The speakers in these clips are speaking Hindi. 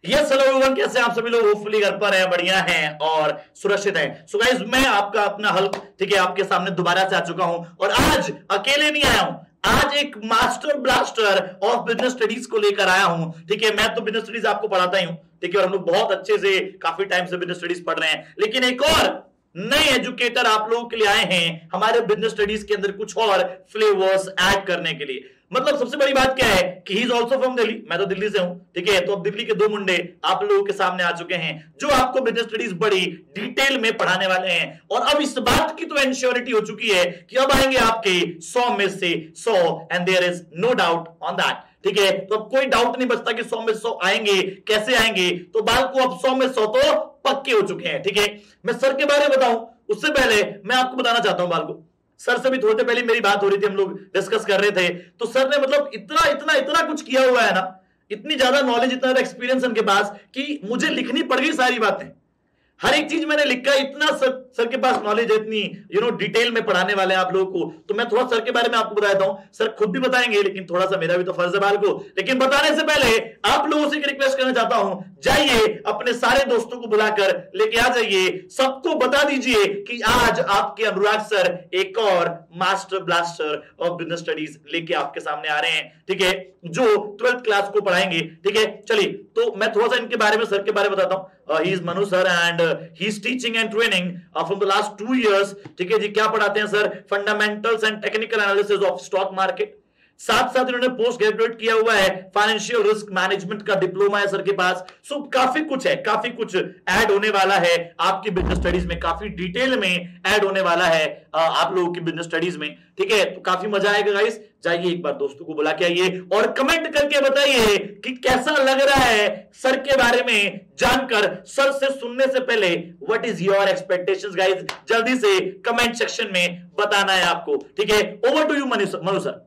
यस हेलो एवरीवन, कैसे हैं आप सभी लोग? होपफुली घर पर हैं, बढ़िया हैं और सुरक्षित हैं। सो गाइस, मैं आपका अपना हल्क, ठीक है, आपके सामने दोबारा से आ चुका हूं और आज अकेले नहीं आया हूं। आज एक master blaster of business studies को लेकर आया हूं। ठीक है, मैं तो बिजनेस स्टडीज आपको पढ़ाता ही हूं, ठीक है, और हम लोग बहुत अच्छे से काफी टाइम से बिजनेस स्टडीज पढ़ रहे हैं, लेकिन एक और नए एजुकेटर आप लोगों के लिए आए हैं हमारे बिजनेस स्टडीज के अंदर कुछ और फ्लेवर्स ऐड करने के लिए। मतलब सबसे बड़ी बात क्या है कि he is also from Delhi, मैं तो दिल्ली से हूं, ठीक है। तो अब दिल्ली के दो मुंडे आप लोगों के सामने आ चुके हैं जो आपको बिजनेस स्टडीज बड़ी डिटेल में पढ़ाने वाले हैं। और अब इस बात की तो एंश्योरिटी हो चुकी है कि अब आएंगे आपके 100 में से 100, and there is no doubt on that. ठीक है, तो अब कोई डाउट नहीं बचता कि 100 में 100 आएंगे, कैसे आएंगे। तो बाल को अब 100 में 100 तो पक्के हो चुके हैं। ठीक है, मैं सर के बारे में बताऊं उससे पहले मैं आपको बताना चाहता हूं बाल को, सर से भी थोड़ी देर पहले मेरी बात हो रही थी, हम लोग डिस्कस कर रहे थे। तो सर ने मतलब इतना इतना इतना कुछ किया हुआ है ना, इतनी ज्यादा नॉलेज, इतना ज्यादा एक्सपीरियंस उनके पास कि मुझे लिखनी पड़ गई सारी बातें। हर एक चीज मैंने लिखा, इतना सर के पास नॉलेज है, इतनी डिटेल में पढ़ाने वाले हैं आप लोगों को। तो मैं थोड़ा सर के बारे में आपको बताता हूं, सर खुद भी बताएंगे, लेकिन थोड़ा सा मेरा भी तो फर्ज है बाल को। लेकिन बताने से पहले आप लोगों से एक रिक्वेस्ट करना चाहता हूं, जाइए अपने सारे दोस्तों को बुलाकर लेके आ जाइए, सबको बता दीजिए कि आज आपके अनुराग सर एक और master blaster of business studies लेके आपके सामने आ रहे हैं, ठीक है, जो 12th क्लास को पढ़ाएंगे। ठीक है, चलिए तो मैं थोड़ा सा इनके बारे में, सर के बारे में बताता हूं। He is Manu sir and he is teaching and training from the last 2 years। ठीक है जी, क्या पढ़ाते हैं sir? Fundamentals and technical analysis of stock market. साथ साथ इन्होंने पोस्ट ग्रेजुएट किया हुआ है, फाइनेंशियल रिस्क मैनेजमेंट का डिप्लोमा है सर के पास। सो काफी कुछ है, काफी कुछ ऐड होने वाला है आपकी बिजनेस स्टडीज में, काफी डिटेल में ऐड होने वाला है आप लोगों की बिजनेस स्टडीज में। ठीक है, तो काफी मजा आएगा गाइस। जाइए एक बार दोस्तों को बुला के आइए और कमेंट करके बताइए कि कैसा लग रहा है सर के बारे में जानकर। सर से सुनने से पहले what is your expectations guys, जल्दी से कमेंट सेक्शन में बताना है आपको। ठीक है, over to you Manu sir.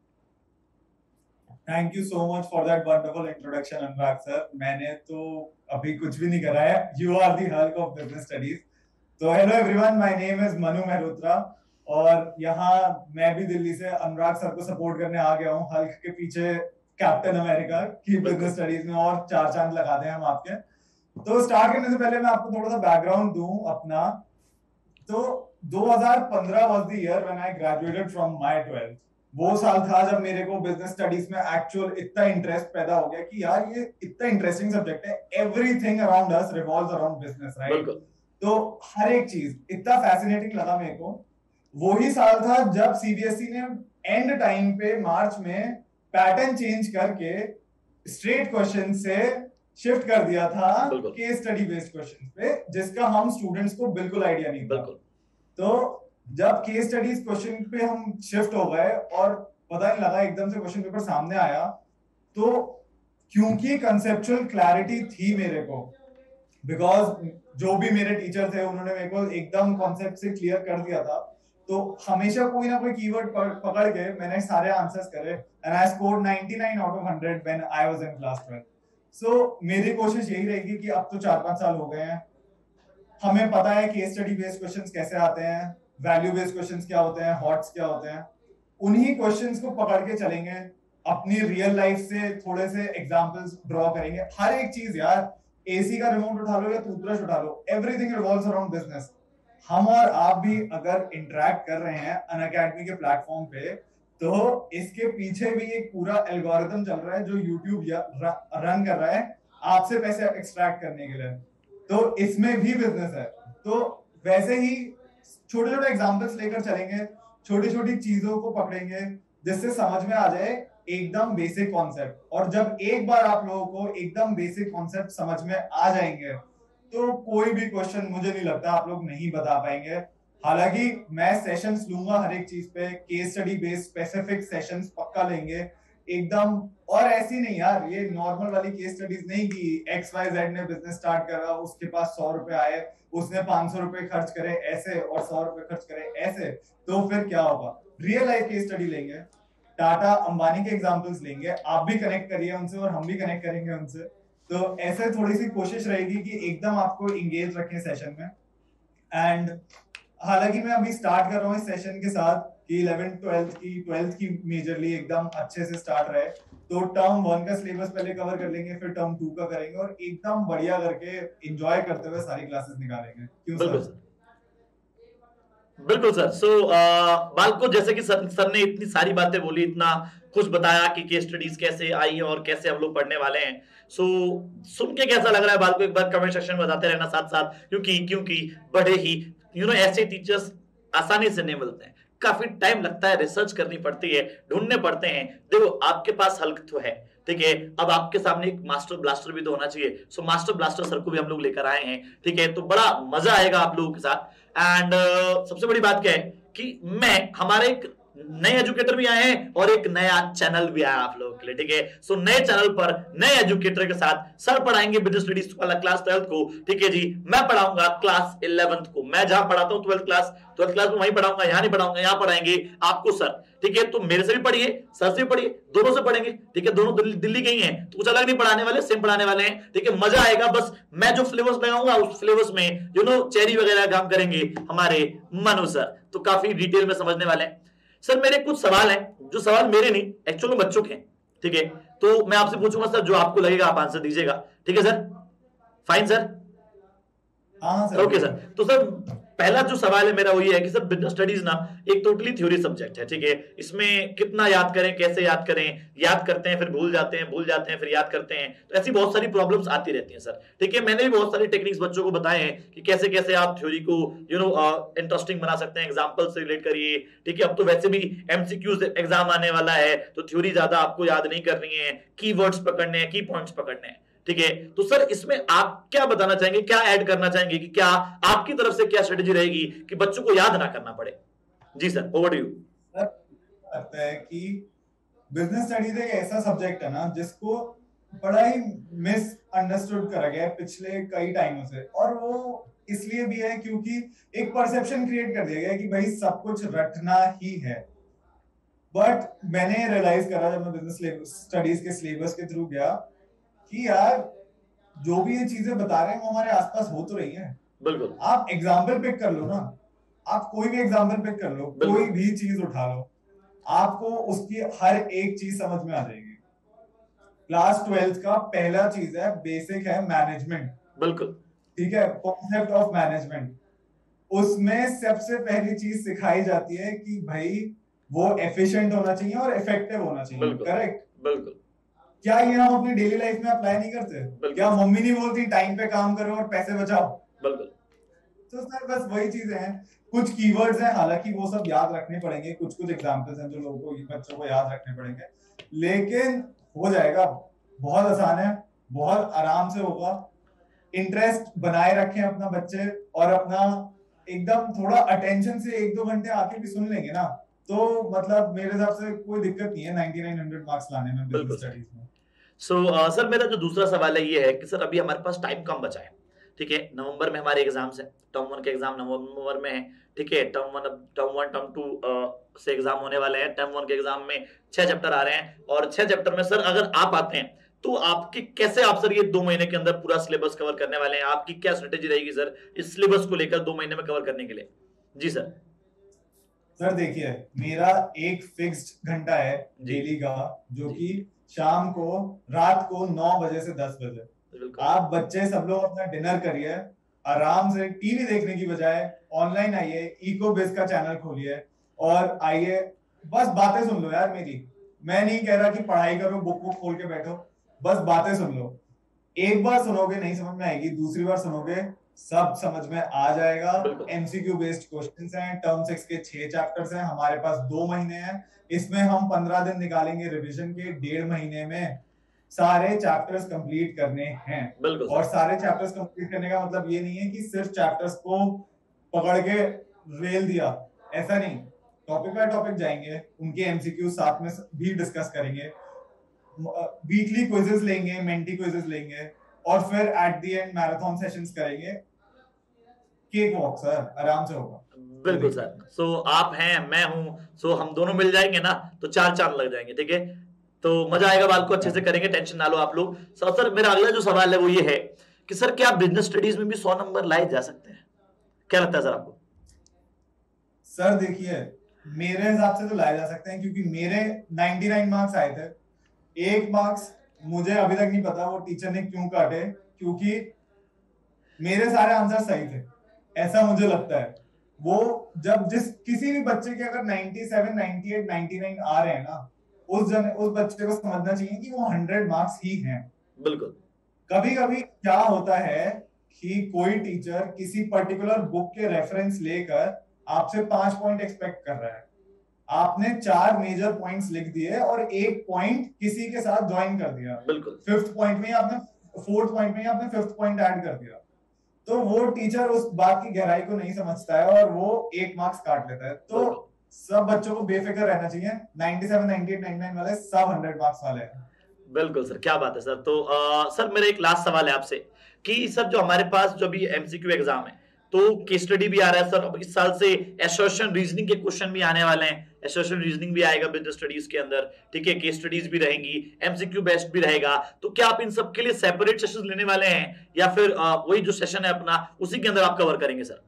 Thank you so much for that wonderful introduction Anurag sir. मैंने तो अभी कुछ भी नहीं करा है, you are the Hulk of business studies. तो hello everyone, my name is Manu Mehrotra और यहाँ मैं भी दिल्ली से अनुराग सर को सपोर्ट करने आ गया हूँ, हल्क के पीछे कैप्टन अमेरिका की बिजनेस स्टडीज में, और 4 चांद लगा दें हम आपके। तो स्टार्ट करने से पहले मैं आपको थोड़ा सा बैकग्राउंड दूं अपना। तो 2015 was the year when I graduated from my 12th। वो साल था जब मेरे को बिजनेस स्टडीज में एक्चुअल इतना इंटरेस्ट पैदा हो गया कि यार ये इतना इंटरेस्टिंग सब्जेक्ट है, everything around us revolves around business, right? तो हर एक चीज इतना फैसिनेटिंग लगा मेरे को। वही साल था जब सीबीएसई ने एंड टाइम पे मार्च में पैटर्न चेंज करके स्ट्रेट क्वेश्चन से शिफ्ट कर दिया था केस स्टडी बेस्ड क्वेश्चन पे, जिसका हम स्टूडेंट्स को बिल्कुल आइडिया नहीं था। तो जब केस स्टडीज क्वेश्चन पे हम शिफ्ट हो गए और पता नहीं लगा, एकदम से क्वेश्चन पेपर सामने आया, तो क्योंकि कंसेप्चुअल क्लैरिटी थी मेरे को, बिकॉज जो भी मेरे टीचर थे उन्होंने मेरे को एकदम कॉन्सेप्ट से क्लियर कर दिया था, तो हमेशा कोई ना कोई कीवर्ड पकड़ के मैंने सारे आंसर्स करे and I scored 99 out of 100 when I was in class 12। So मेरी कोशिश यही रहेगी कि अब तो 4-5 साल हो गए हैं, हमें पता है केस स्टडी बेस्ड क्वेश्चंस कैसे आते हैं, वैल्यू बेस्ड क्वेश्चंस क्या होते हैं, हॉट्स क्या होते हैं। उन्हीं क्वेश्चंस को पकड़ के चलेंगे, अपनी रियल लाइफ से थोड़े से एग्जांपल्स ड्रॉ करेंगे। हर एक चीज यार, एसी का रिमोट उठा लो या टूथब्रश उठा लो, एवरीथिंग रिवॉल्व्स अराउंड बिजनेस। हम और आप भी अगर इंटरेक्ट कर रहे हैं अनअकैडमी के प्लेटफॉर्म पे, तो इसके पीछे भी एक पूरा एल्गोरिथम चल रहा है जो यूट्यूब रन कर रहा है आपसे पैसे एक्सट्रैक्ट करने के लिए। तो इसमें भी बिजनेस है। तो वैसे ही छोटे छोटे एग्जांपल्स लेकर चलेंगे, छोटी छोटी चीजों को पकड़ेंगे जिससे समझ में आ जाए एकदम बेसिक कॉन्सेप्ट। और जब एक बार आप लोगों को एकदम बेसिक कॉन्सेप्ट समझ में आ जाएंगे, तो कोई भी क्वेश्चन मुझे नहीं लगता आप लोग नहीं बता पाएंगे। हालांकि मैं सेशंस लूंगा हर एक चीज पे, case study based specific sessions पक्का लेंगे एकदम। और ऐसी नहीं यार, ये नॉर्मल वाली केस स्टडीज नहीं कि XYZ ने बिजनेस स्टार्ट करा, उसके पास 100 रुपए आए, उसने 500 रुपए खर्च करे ऐसे और 100 रुपए खर्च करे ऐसे, तो फिर क्या होगा। रियल लाइफ केस स्टडी लेंगे, टाटा अंबानी के एग्जांपल्स लेंगे, आप भी कनेक्ट करिए उनसे और हम भी कनेक्ट करेंगे उनसे। तो ऐसे थोड़ी सी कोशिश रहेगी कि एकदम आपको इंगेज रखें सेशन में। एंड हालांकि मैं अभी स्टार्ट कर रहा हूँ इस सेशन के साथ कि 11th 12th की मेजरली एकदम अच्छे से स्टार्ट रहे, तो टर्म 1 का सिलेबस पहले कवर कर लेंगे, फिर टर्म 2 का करेंगे और एकदम बढ़िया करके एंजॉय करते हुए सारी क्लासेस निकालेंगे। क्यों सर? बिल्कुल सर। बालको, जैसे कि सर ने इतनी सारी बातें बोली, इतना कुछ बताया कि केस स्टडीज कैसे आई और कैसे हम लोग पढ़ने वाले हैं, सुन के कैसा लग रहा है बालको, एक बार कमेंट सेक्शन में बताते रहना साथ साथ, क्योंकि बड़े ही ऐसे टीचर्स आसानी से नहीं मिलते हैं, काफी टाइम लगता है, रिसर्च करनी पड़ती है, ढूंढने पड़ते हैं। देखो आपके पास हल्क तो है, ठीक है, अब आपके सामने एक मास्टर ब्लास्टर भी तो होना चाहिए। मास्टर ब्लास्टर सर को भी हम लोग लेकर आए हैं, ठीक है, तो बड़ा मजा आएगा आप लोगों के साथ। एंड सबसे बड़ी बात क्या है कि हमारे एक नए एजुकेटर भी आए हैं और एक नया चैनल भी आया आप लोगों के लिए, ठीक है। नए चैनल पर नए एजुकेटर के साथ सर पढ़ाएंगे बिजनेस स्टडीज वाला क्लास 12th को, ठीक है जी। मैं पढ़ाऊंगा क्लास 11th को, मैं जहां पढ़ाता हूं 12th क्लास में वहीं पढ़ाऊंगा, यहां नहीं पढ़ाऊंगा, यहां पढ़ाएंगे आपको सर, ठीक है। तो मेरे से भी पढ़िए, सर से भी पढ़िए, दोनों से पढ़ेंगे, ठीक है। दोनों दिल्ली के ही हैं, तो कुछ अलग नहीं पढ़ाने वाले, सेम पढ़ाने वाले हैं, ठीक है। मजा आएगा। बस मैं जो सिलेबस लगाऊंगा उस सिलेबस में चेरी वगैरह काम करेंगे हमारे मनु सर, तो काफी डिटेल में समझने वाले हैं। सर मेरे कुछ सवाल हैं, जो सवाल मेरे नहीं एक्चुअली में बच्चों के हैं, ठीक है। तो मैं आपसे पूछूंगा सर, जो आपको लगेगा आप आंसर दीजिएगा, ठीक है सर? Fine sir? हाँ सर। Okay sir. तो सर पहला जो सवाल है मेरा वो ये है कि सर बिजनेस स्टडीज ना एक टोटली थ्योरी सब्जेक्ट है, ठीक है। इसमें कितना याद करें, कैसे याद करें, याद करते हैं फिर भूल जाते हैं फिर याद करते हैं, तो ऐसी बहुत सारी प्रॉब्लम्स आती रहती हैं सर, ठीक है। मैंने भी बहुत सारी टेक्निक्स बच्चों को बताए हैं कि कैसे कैसे आप थ्योरी को इंटरेस्टिंग बना सकते हैं, एग्जाम्पल से रिलेट करिए, ठीक है। अब तो वैसे भी एमसीक्यूज एग्जाम आने वाला है, तो थ्योरी ज्यादा आपको याद नहीं करनी है, कीवर्ड्स पकड़ने हैं, की पॉइंट्स पकड़ने हैं, ठीक है। तो सर इसमें आप क्या बताना चाहेंगे, क्या ऐड करना चाहेंगे, कि क्या आपकी तरफ से क्या स्ट्रेटेजी रहेगी कि बच्चों को याद ना करना पड़े? जी sir, over to you. Sir लगता है कि बिजनेस स्टडीज एक ऐसा सब्जेक्ट है ना जिसको बड़ा ही मिस अंडरस्टूड करा गया है पिछले कई टाइमों से, और वो इसलिए भी है क्योंकि एक परसेप्शन क्रिएट कर दिया गया है कि भाई सब कुछ रटना ही है। बट मैंने रियलाइज करा जब मैं बिजनेस स्टडीज के सिलेबस के थ्रू गया कि यार जो भी ये चीजें बता रहे हैं वो हमारे आसपास हो तो रही हैं। बिल्कुल। आप एग्जाम्पल पिक कर लो ना, आप कोई भी एग्जाम्पल पिक कर लो, कोई भी चीज उठा लो, आपको उसकी हर एक चीज समझ में आ जाएगी। क्लास 12th का पहला चीज है, बेसिक है मैनेजमेंट, बिल्कुल, ठीक है, कॉन्सेप्ट ऑफ मैनेजमेंट। उसमें सबसे पहली चीज सिखाई जाती है कि भाई वो एफिशिएंट होना चाहिए और इफेक्टिव होना चाहिए, करेक्ट? बिल्कुल। क्या ये हम अपनी डेली लाइफ में अप्लाई नहीं करते? क्या मम्मी नहीं बोलती टाइम पे काम करो और पैसे बचाओ? बिल्कुल। तो सर बस वही चीजें हैं, कुछ कीवर्ड्स हैं, हालांकि वो सब याद रखने पड़ेंगे, कुछ कुछ एग्जांपल्स हैं जो लोगों को, बच्चों को याद रखने पड़ेंगे, लेकिन हो जाएगा, बहुत आसान है, बहुत आराम से होगा। इंटरेस्ट बनाए रखें अपना बच्चे, और अपना एकदम थोड़ा अटेंशन से 1-2 घंटे आके भी सुन लेंगे ना, तो मतलब मेरे हिसाब से कोई दिक्कत नहीं है 9900 मार्क्स लाने में बिजनेस स्टडीज में। सर मेरा जो दूसरा सवाल है ये है कि सर अभी हमारे पास टाइम कम बचा है, ठीक है। नवंबर में हमारे एग्जाम्स है, टर्म 1 के एग्जाम नवंबर में है, ठीक है। टर्म 1 टर्म 2 से एग्जाम होने वाले हैं। टर्म 1 के एग्जाम में 6 चैप्टर आ रहे हैं, और 6 चैप्टर में सर अगर आप आते हैं तो आपके कैसे आप सर ये 2 महीने के अंदर पूरा सिलेबस कवर करने वाले हैं? आपकी क्या स्ट्रेटेजी रहेगी सर इस सिलेबस को लेकर 2 महीने में कवर करने के लिए? जी सर। सर देखिए, मेरा एक फिक्स्ड घंटा है डेली का, जो कि शाम को, रात को 9 बजे से 10 बजे। आप बच्चे सब लोग अपना डिनर करिए, आराम से टीवी देखने की बजाय ऑनलाइन आइए, इकोबिज का चैनल खोलिए और आइए, बस बातें सुन लो यार मेरी। मैं नहीं कह रहा कि पढ़ाई करो, बुक खोल के बैठो, बस बातें सुन लो। एक बार सुनोगे नहीं समझ में आएगी, दूसरी बार सुनोगे सब समझ में आ जाएगा। एमसीक्यू बेस्ड क्वेश्चंस हैं, टर्म 6 के 6 चैप्टर्स हैं, हमारे पास 2 महीने हैं, इसमें हम 15 दिन निकालेंगे रिवीजन के, 1.5 महीने में सारे चैप्टर्स कंप्लीट करने हैं। और सारे चैप्टर्स कंप्लीट करने का मतलब ये नहीं है कि सिर्फ चैप्टर्स को पकड़ के रेल दिया, ऐसा नहीं। टॉपिक बाय टॉपिक जाएंगे, उनके एमसीक्यू साथ में भी डिस्कस करेंगे, वीकली क्विजेस लेंगे, मेंटी क्विजेस लेंगे, और फिर at the end marathon sessions करेंगे। केक वॉक सर, आराम से होगा। बिल्कुल सर। आप हैं, मैं हूं, हम दोनों मिल जाएंगे ना तो 4 चांद लग जाएंगे, ठीक है। तो मजा आएगा, बाल को अच्छे से करेंगे, टेंशन ना लो आप लोग। सर मेरा अगला जो सवाल है वो ये है कि सर क्या बिजनेस स्टडीज में भी 100 नंबर लाए जा सकते हैं? क्या लगता है सर आपको? सर देखिए, मेरे हिसाब से तो लाए जा सकते हैं, क्योंकि मेरे 99 मार्क्स आए थे। 1 मार्क्स मुझे अभी तक नहीं पता वो टीचर ने क्यों काटे, क्योंकि मेरे सारे आंसर सही थे, ऐसा मुझे लगता है। वो जब किसी भी बच्चे के अगर 97, 98, 99 आ रहे हैं ना, उस बच्चे को समझना चाहिए कि वो 100 मार्क्स ही हैं। बिल्कुल। कभी कभी क्या होता है कि कोई टीचर किसी पर्टिकुलर बुक के रेफरेंस लेकर आपसे 5 पॉइंट एक्सपेक्ट कर रहा है। आपने 4 मेजर पॉइंट्स लिख दिए और 1 पॉइंट किसी के साथ ज्वाइन कर दिया। बिल्कुल। 4th पॉइंट में आपने 5th पॉइंट ऐड कर दिया। तो वो टीचर उस बात की गहराई को नहीं समझता है और वो 1 मार्क्स काट लेता है। तो सब बच्चों को बेफिक्र रहना चाहिए। 97, 98, 99 वाले सब 100 मार्क्स वाले हैं। बिल्कुल सर, क्या बात है सर। तो सर मेरा एक लास्ट सवाल है आपसे कि सर जो हमारे पास जो भी एमसीक्यू एग्जाम है, तो केस स्टडी भी आ रहा है सर। अब इस साल से एसोसिएशन रीजनिंग के क्वेश्चन भी आने वाले हैं। एसोसिएशन रीजनिंग भी आएगा बिजनेस स्टडीज के अंदर, ठीक है। केस स्टडीज भी रहेंगी, एमसीक्यू बेस्ड भी रहेगा। तो क्या आप इन सब के लिए सेपरेट सेशंस लेने वाले हैं, या फिर वही जो सेशन है अपना उसी के अंदर आप कवर करेंगे सर?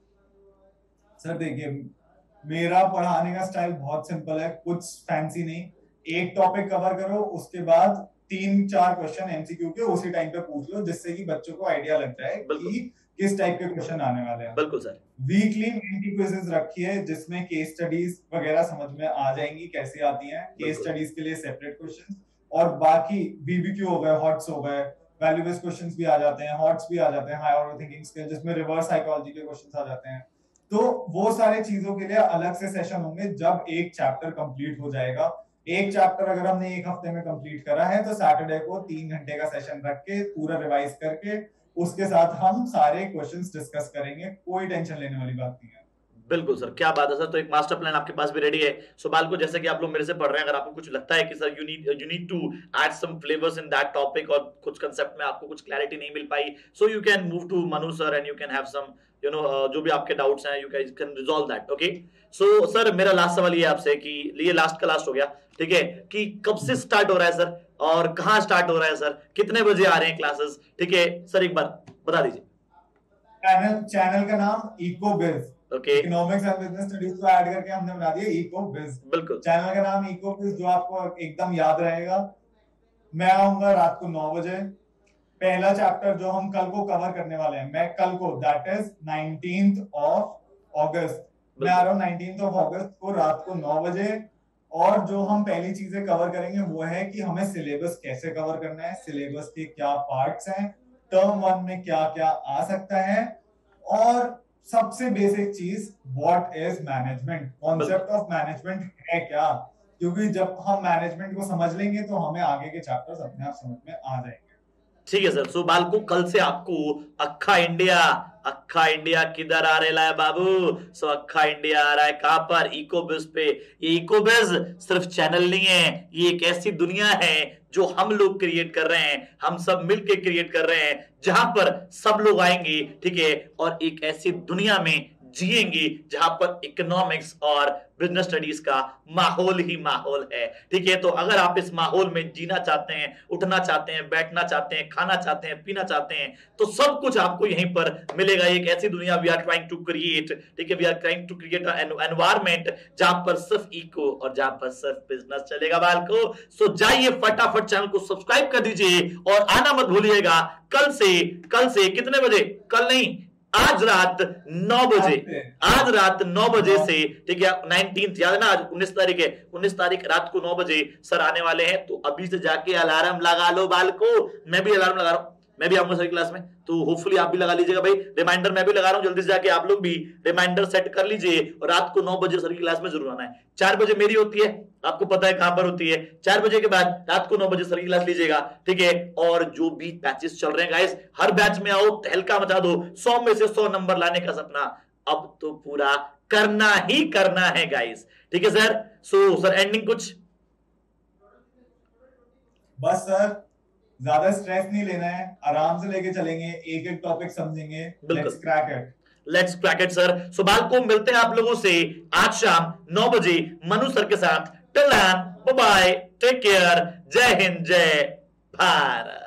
सर देखिए, मेरा पढ़ाने का स्टाइल बहुत सिंपल है, कुछ फैंसी नहीं। एक टॉपिक कवर करो, उसके बाद 3-4 क्वेश्चन एमसीक्यू के उसी टाइम पे पूछ लो, जिससे कि बच्चों को आइडिया लग जाए कि किस टाइप के क्वेश्चन आने वाले हैं। बिल्कुल सर। वीकली मेंटी क्विज़ेस रखिए, जिसमें केस स्टडीज वगैरह समझ में आ जाएंगी कैसे आती हैं। केस स्टडीज के लिए सेपरेट क्वेश्चंस, और बाकी बीबीक्यू हो गए, हॉट्स हो गए, वैल्यू बेस्ड क्वेश्चंस भी आ जाते हैं, हॉट्स भी आ जाते हैं, हाई ऑर्डर थिंकिंग स्किल जिसमें रिवर्स साइकोलॉजी के क्वेश्चंस आ जाते हैं। तो वो सारे चीजों के लिए अलग से सेशन होंगे जब एक चैप्टर कंप्लीट हो जाएगा। एक चैप्टर अगर हमने 1 हफ्ते में कंप्लीट करा है, तो सैटरडे को 3 घंटे का सेशन रख के पूरा रिवाइज करके उसके साथ हम सारे क्वेश्चंस डिस्कस करेंगे। कोई टेंशन लेने वाली बात नहीं है। बिल्कुल सर, क्या बात है सर। तो एक मास्टर प्लान आपके पास भी रेडी है। सो बालको, जैसे कि आप लोग मेरे से पढ़ रहे हैं, अगर आपको कुछ लगता है कि sir you need to add some flavours in that topic, और कुछ कांसेप्ट में आपको कुछ क्लैरिटी नहीं मिल पाई, so you can move to Manu sir and you can have some जो भी आपके डाउट्स हैं, you can resolve that. Okay. So sir मेरा लास्ट सवाल ये आपसे कि ये लास्ट का लास्ट हो गया, ठीक है, कि कब से स्टार्ट हो रहा है सर, और कहाँ स्टार्ट हो रहा है सर, कितने बजे आ रहे हैं क्लासेस, ठीक है सर, एक बार बता दीजिए। चैनल का नाम EcoBiz, okay. Economics and business studies को ऐड करके हमने बना दिया इकोबिज। बिल्कुल। चैनल का नाम इकोबिज, जो आपको एकदम याद रहेगा। मैं आऊंगा रात को 9 बजे। पहला चैप्टर जो हम कल को कवर करने वाले हैं, मैं कल को, that is 19th of August, मैं आ रहा हूँ 19th of August को रात को 9 बजे। और जो हम पहली चीजें कवर करेंगे वो है कि हमें सिलेबस कैसे कवर करना है, सिलेबस के क्या पार्ट्स हैं, टर्म 1 में क्या क्या आ सकता है, और सबसे बेसिक चीज what is management, concept of management है क्या। क्योंकि जब हम मैनेजमेंट को समझ लेंगे तो हमें आगे के चैप्टर्स अपने आप समझ में आ जाएंगे। ठीक है सर। सो बालको, कल से आपको अक्खा इंडिया किधर आ रहा है बाबू? सो अक्खा इंडिया आ रहा है कहां पर? इकोबिज पे। ये इकोबिज सिर्फ चैनल नहीं है, ये एक ऐसी दुनिया है जो हम लोग क्रिएट कर रहे हैं, हम सब मिलके क्रिएट कर रहे हैं, जहां पर सब लोग आएंगे, ठीक है, और एक ऐसी दुनिया में जिएंगे जहां पर इकोनॉमिक्स और बिजनेस स्टडीज का माहौल ही माहौल है, ठीक है। तो अगर आप इस माहौल में जीना चाहते हैं, उठना चाहते हैं, बैठना चाहते हैं, खाना चाहते हैं, पीना चाहते हैं, तो सब कुछ आपको यहीं पर मिलेगा। एक ऐसी दुनिया we are trying to create, ठीक है, we are trying to create an environment जहां पर सिर्फ इको और जहां पर सिर्फ बिजनेस चलेगा बालको। सो जाइए फटाफट चैनल को सब्सक्राइब कर दीजिए और आना मत भूलिएगा कल से कितने बजे? कल नहीं, आज रात 9 बजे से, ठीक है। 19th याद है ना, आज 19 तारीख है, 19 तारीख रात को 9 बजे सर आने वाले हैं। तो अभी से जाके अलार्म लगा लो बालको। मैं भी अलार्म लगा रहा हूं, मैं भी आऊंगा सर क्लास में, तो होपफुली आप भी लगा लीजिएगा भाई। रिमाइंडर मैं भी लगा रहा हूं, जल्दी से जाके आप लोग भी रिमाइंडर सेट कर लीजिए और रात को 9 बजे सर की क्लास में जरूर आना है। 4 बजे मेरी होती है, आपको पता है कहां पर होती है। 4 बजे के बाद रात को 9 बजे सर की क्लास लीजिएगा, ठीक है। और जो भी बैचेस चल रहे हैं गाइस, हर बैच में आओ, तहलका मचा दो। 100 में से 100 नंबर लाने का सपना अब तो पूरा करना ही करना है गाइस, ठीक है सर। सो सर एंडिंग कुछ? बस सर, ज्यादा स्ट्रेस नहीं लेना है, आराम से लेके चलेंगे, एक एक टॉपिक समझेंगे। Let's crack it sir. So बालको, मिलते हैं आप लोगों से आज शाम 9 बजे मनु सर के साथ। Till then, bye bye, take care, जय हिंद, जय भारत।